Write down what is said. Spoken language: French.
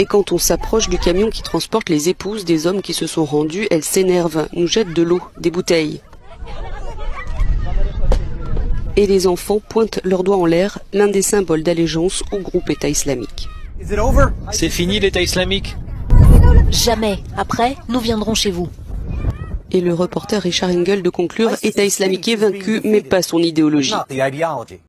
Et quand on s'approche du camion qui transporte les épouses des hommes qui se sont rendus, elles s'énervent, nous jettent de l'eau, des bouteilles. Et les enfants pointent leurs doigts en l'air, l'un des symboles d'allégeance au groupe État islamique. C'est fini l'État islamique? Jamais. Après, nous viendrons chez vous. Et le reporter Richard Engel de conclure, État islamique est vaincu, mais pas son idéologie.